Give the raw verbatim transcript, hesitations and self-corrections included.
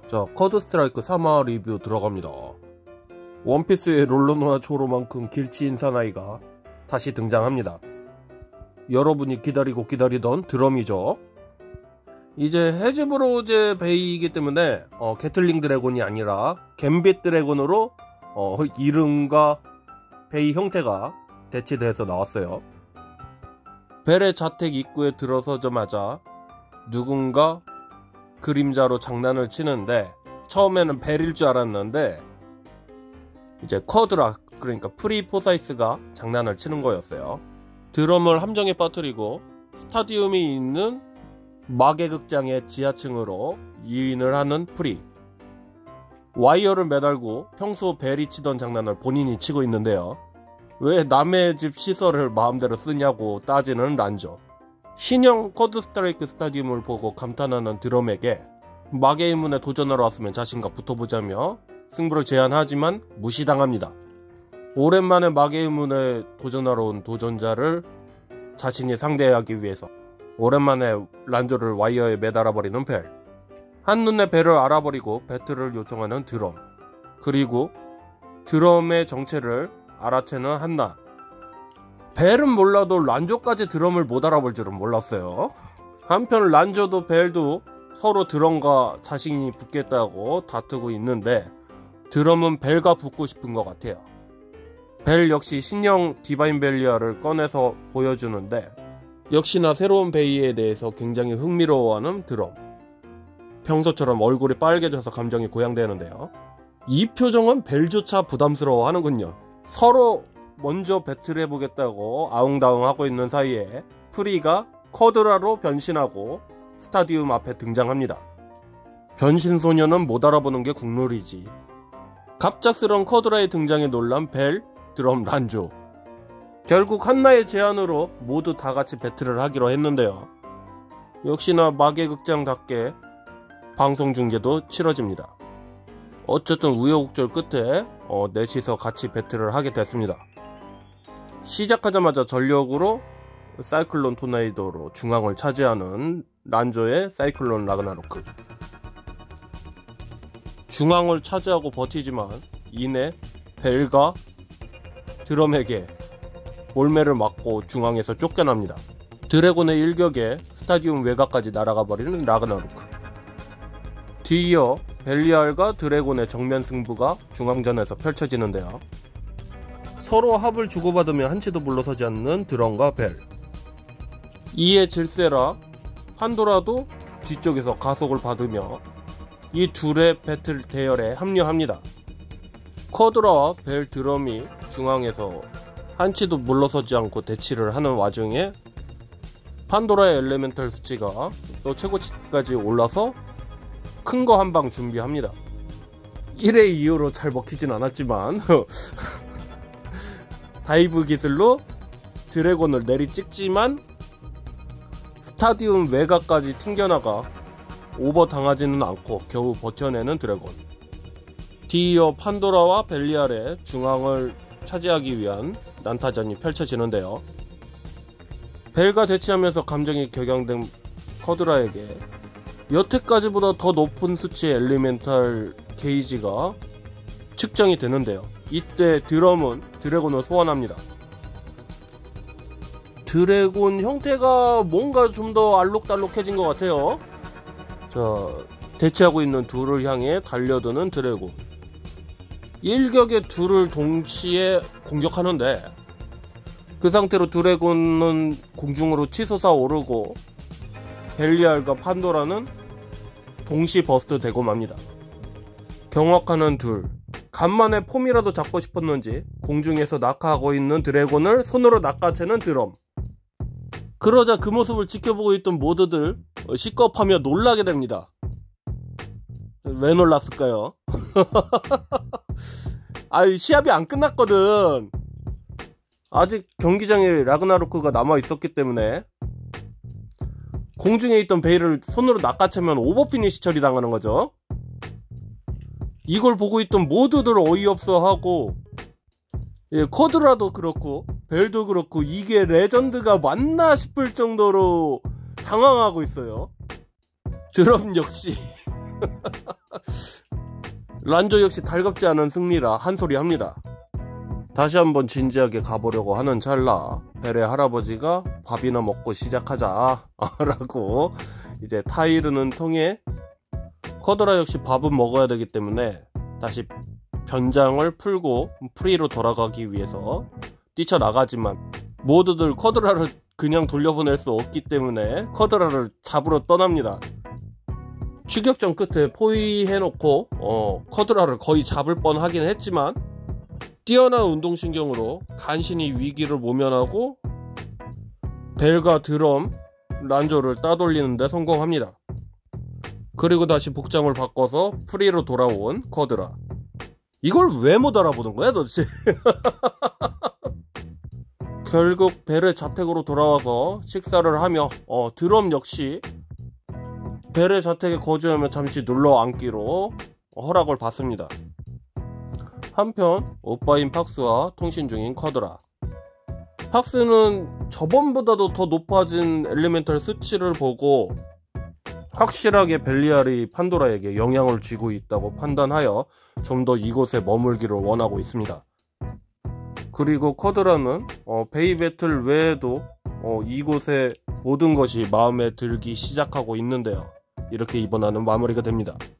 자, 커드 스트라이크 삼 화 리뷰 들어갑니다. 원피스의 롤러노아 초로만큼 길치인 사나이가 다시 등장합니다. 여러분이 기다리고 기다리던 드럼이죠. 이제 헤즈브로즈 베이이기 때문에 어, 게틀링 드래곤이 아니라 갬빗 드래곤으로 어, 이름과 베이 형태가 대치돼서 나왔어요. 벨의 자택 입구에 들어서자마자 누군가 그림자로 장난을 치는데, 처음에는 벨일 줄 알았는데 이제 커드라, 그러니까 프리 포사이스가 장난을 치는 거였어요. 드럼을 함정에 빠뜨리고 스타디움이 있는 마계극장의 지하층으로 유인을 하는 프리. 와이어를 매달고 평소 벨이 치던 장난을 본인이 치고 있는데요. 왜 남의 집 시설을 마음대로 쓰냐고 따지는 란조. 신형 커드 스트라이크 스타디움을 보고 감탄하는 드럼에게 마계의 문에 도전하러 왔으면 자신과 붙어보자며 승부를 제안하지만 무시당합니다. 오랜만에 마계의 문에 도전하러 온 도전자를 자신이 상대하기 위해서 오랜만에 란조를 와이어에 매달아버리는 벨. 한눈에 벨을 알아버리고 배틀을 요청하는 드럼. 그리고 드럼의 정체를 알아채는 한나. 벨은 몰라도 란조까지 드럼을 못 알아볼 줄은 몰랐어요. 한편 란조도 벨도 서로 드럼과 자신이 붙겠다고 다투고 있는데, 드럼은 벨과 붙고 싶은 것 같아요. 벨 역시 신형 디바인 벨리아를 꺼내서 보여주는데, 역시나 새로운 베이에 대해서 굉장히 흥미로워하는 드럼. 평소처럼 얼굴이 빨개져서 감정이 고양되는데요. 이 표정은 벨조차 부담스러워하는군요. 서로 먼저 배틀해보겠다고 아웅다웅 하고 있는 사이에 프리가 커드라로 변신하고 스타디움 앞에 등장합니다. 변신소녀는 못 알아보는 게 국룰이지. 갑작스러운 커드라의 등장에 놀란 벨, 드럼, 란조. 결국 한나의 제안으로 모두 다같이 배틀을 하기로 했는데요. 역시나 마계극장답게 방송 중계도 치러집니다. 어쨌든 우여곡절 끝에 어, 넷이서 같이 배틀을 하게 됐습니다. 시작하자마자 전력으로 사이클론 토네이도로 중앙을 차지하는 란조의 사이클론 라그나로크. 중앙을 차지하고 버티지만 이내 벨과 드럼에게 몰매를 맞고 중앙에서 쫓겨납니다. 드래곤의 일격에 스타디움 외곽까지 날아가 버리는 라그나로크. 뒤이어 벨리알과 드래곤의 정면 승부가 중앙전에서 펼쳐지는데요. 서로 합을 주고받으며 한치도 물러서지 않는 드럼과 벨. 이에 질세라, 판도라도 뒤쪽에서 가속을 받으며 이 둘의 배틀 대열에 합류합니다. 커드라와 벨, 드럼이 중앙에서 한치도 물러서지 않고 대치를 하는 와중에 판도라의 엘레멘탈 수치가 또 최고치까지 올라서 큰 거 한 방 준비합니다. 일 회 이후로 잘 먹히진 않았지만 다이브 기술로 드래곤을 내리 찍지만 스타디움 외곽까지 튕겨나가 오버 당하지는 않고 겨우 버텨내는 드래곤. 뒤이어 판도라와 벨리알의 중앙을 차지하기 위한 난타전이 펼쳐지는데요. 벨과 대치하면서 감정이 격양된 커드라에게 여태까지보다 더 높은 수치의 엘리멘탈 게이지가 측정이 되는데요. 이때 드럼은 드래곤을 소환합니다. 드래곤 형태가 뭔가 좀 더 알록달록해진 것 같아요. 자, 대치하고 있는 둘을 향해 달려드는 드래곤. 일격에 둘을 동시에 공격하는데, 그 상태로 드래곤은 공중으로 치솟아 오르고 벨리알과 판도라는 동시 버스트 되고 맙니다. 경악하는 둘. 간만에 폼이라도 잡고 싶었는지 공중에서 낙하하고 있는 드래곤을 손으로 낚아채는 드럼. 그러자 그 모습을 지켜보고 있던 모두들 시겁하며 놀라게 됩니다. 왜 놀랐을까요? 아이, 시합이 안 끝났거든. 아직 경기장에 라그나로크가 남아 있었기 때문에 공중에 있던 베일을 손으로 낚아채면 오버피니시 처리당하는 거죠. 이걸 보고 있던 모두들 어이없어하고, 예, 커드라도 그렇고 벨도 그렇고 이게 레전드가 맞나 싶을 정도로 당황하고 있어요. 드럼 역시 란조 역시 달갑지 않은 승리라 한 소리 합니다. 다시 한번 진지하게 가보려고 하는 찰나 벨의 할아버지가 밥이나 먹고 시작하자 라고 이제 타이르는 통해 커드라 역시 밥은 먹어야 되기 때문에 다시 변장을 풀고 프리로 돌아가기 위해서 뛰쳐나가지만 모두들 커드라를 그냥 돌려보낼 수 없기 때문에 커드라를 잡으러 떠납니다. 추격전 끝에 포위해놓고 어, 커드라를 거의 잡을 뻔하긴 했지만 뛰어난 운동신경으로 간신히 위기를 모면하고 벨과 드럼, 란조를 따돌리는 데 성공합니다. 그리고 다시 복장을 바꿔서 프리로 돌아온 커드라. 이걸 왜 못 알아보는 거야 도대체? 결국 벨의 자택으로 돌아와서 식사를 하며 어, 드럼 역시 벨의 자택에 거주하며 잠시 눌러 앉기로 허락을 받습니다. 한편 오빠인 팍스와 통신 중인 커드라. 팍스는 저번보다도 더 높아진 엘리멘탈 수치를 보고 확실하게 벨리알이 판도라에게 영향을 쥐고 있다고 판단하여 좀 더 이곳에 머물기를 원하고 있습니다. 그리고 커드라는 어, 베이배틀 외에도 어, 이곳에 모든 것이 마음에 들기 시작하고 있는데요. 이렇게 이번 화는 마무리가 됩니다.